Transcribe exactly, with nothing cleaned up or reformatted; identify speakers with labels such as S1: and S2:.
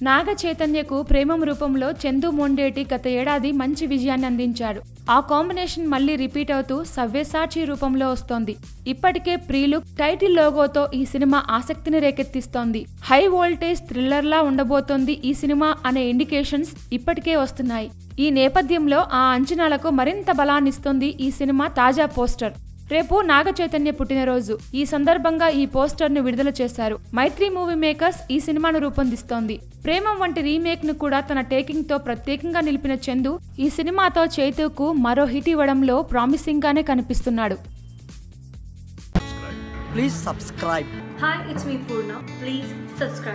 S1: నాగ చైతన్యకు ప్రేమం రూపంలో చందు మొండేటి గత ఏడాది మంచి విజయాన్ని అందించాడు. ఆ కాంబినేషన్ మళ్లీ రిపీట్ అవుతూ సవ్యసాచి రూపంలో వస్తోంది. ఇప్పటికే ప్రీలుక్, టైటిల్ లోగోతో ఈ సినిమా ఆసక్తిని రేకెత్తిస్తోంది. హై వోల్టేజ్ థ్రిల్లర్లా ఉండబోతోంది ఈ సినిమా అనే ఇండికేషన్స్ ఇప్పటికే వస్తున్నాయి. ఈ నేపథ్యంలో ఆ అంచనాలకు మరింత బలాన్నిస్తోంది ఈ సినిమా తాజా పోస్టర్. రేపు నాగ చైతన్య పుట్టినరోజు. ఈ సందర్భంగా ఈ పోస్టర్ ను విడుదల చేశారు. మైత్రి మూవీ మేకర్స్ ఈ సినిమాను రూపొందిస్తోంది. ప్రేమం వంటి రీమేక్ ను కూడా తన టేకింగ్ తో ప్రత్యేకంగా నిలిపిన చందు ఈ సినిమాతో చైతుకు మరో హిట్ ఇవ్వడంలో ప్రామిసింగ్ గానే కనిపిస్తున్నాడు.
S2: Please subscribe.
S3: Hi, it's me Purna. Please subscribe.